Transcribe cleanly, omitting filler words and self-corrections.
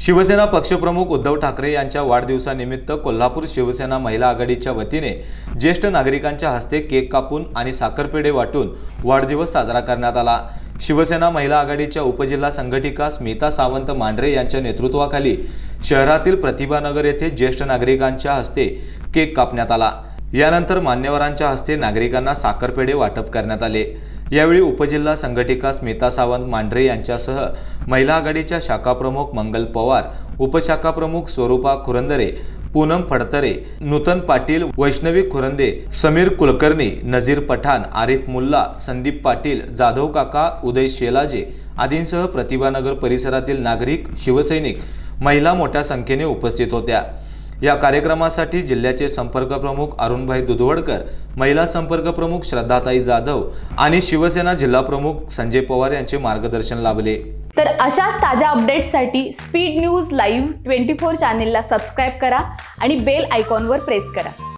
शिवसेना पक्षप्रमुख उद्धव ठाकरे यांच्या वाढदिवसानिमित्त कोल्हापूर शिवसेना महिला आघाडीच्या वतीने ज्येष्ठ नागरिकांच्या हस्ते केक कापून आणि साखरपेढे वाटून वाढदिवस साजरा करण्यात आला। शिवसेना महिला आघाडीच्या उपजिल्हा संघटिका स्मिता सावंत मांढरे यांच्या नेतृत्वाखाली शहरातील प्रतिभानगर येथे ज्येष्ठ नागरिकांच्या हस्ते केक कापण्यात आला। यानंतर मान्यवरांच्या हस्ते नागरिकांना साखरपेढे वाटप करण्यात आले। यावेळी उपजिल्हा संघटिका स्मिता सावंत मांढरे यांच्यासह महिला आघाडीच्या शाखा प्रमुख मंगल पवार, उपशाखा प्रमुख स्वरूपा खुरंदरे, पूनम फडतरे, नूतन पाटील, वैष्णवी खुरंदे, समीर कुलकर्णी, नजीर पठाण, आरिफ मुल्ला, संदीप पाटील, जाधव काका, उदय शेलाजे आदींसह प्रतिभानगर परिसरातील नागरिक, शिवसैनिक, महिला मोठ्या संख्येने उपस्थित होत्या। या कार्यक्रमासाठी जिल्ह्याचे संपर्क प्रमुख अरुणभाई दुधवडकर, महिला संपर्क प्रमुख श्रद्धाताई जाधव आणि शिवसेना जिल्हा प्रमुख संजय पवार यांचे मार्गदर्शन लाभले। तर अशाच ताज्या अपडेट्ससाठी स्पीड न्यूज लाईव्ह 24 चॅनेलला सबस्क्राइब करा आणि बेल आयकॉनवर प्रेस करा।